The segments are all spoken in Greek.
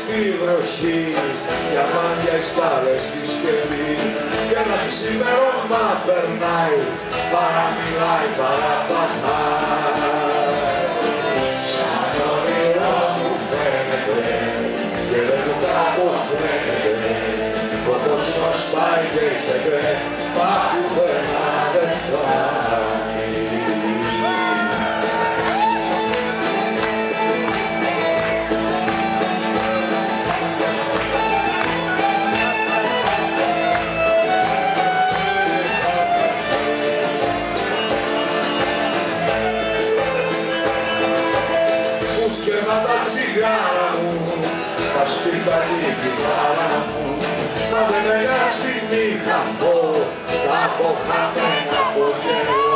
στη βροχή, για μάτια οι στάλες στη σκελή, και ένα ξημέρωμα περνάει, παραμιλάει, παραπατάει. Σαν όνειρό μου φαίνεται, και δεν μου κατοφαίνεται, φωτός μας πάει και έρχεται, μα πουθενά δεν φτάνει. Σκέμα τα τσιγάρα μου, τα σπίτα και η κιθάρα μου, μα δεν με νοιάζει μη χαθώ, τα έχω χαμένα από καιρό.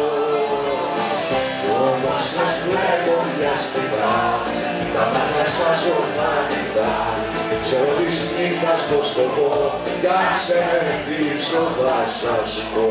Όμως σας βλέπω μια στιγμή, τα μάτια σας ορθάνητα, ξέρω της νύχτας το σκοπό, κι αν σε μεθύσω θα σας πω.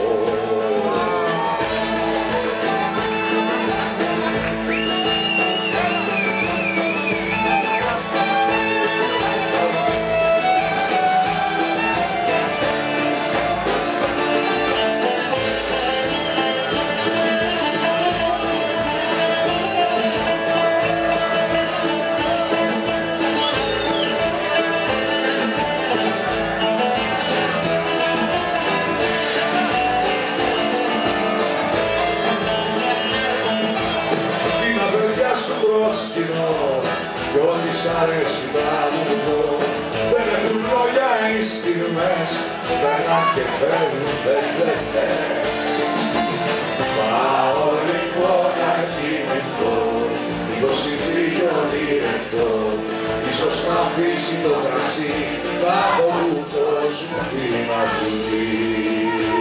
Κι ό,τι σ' αρέσει να μου πω, δεν έχουν λόγια οι στιγμές, περνάν και φέρνουν θες δεν θες. Πάω λοιπόν να κοιμηθώ, λίγο συντρίγιο ονειρευτώ, ίσως να αφήσει το κρασί, να πω ούτως μου την ακουθεί.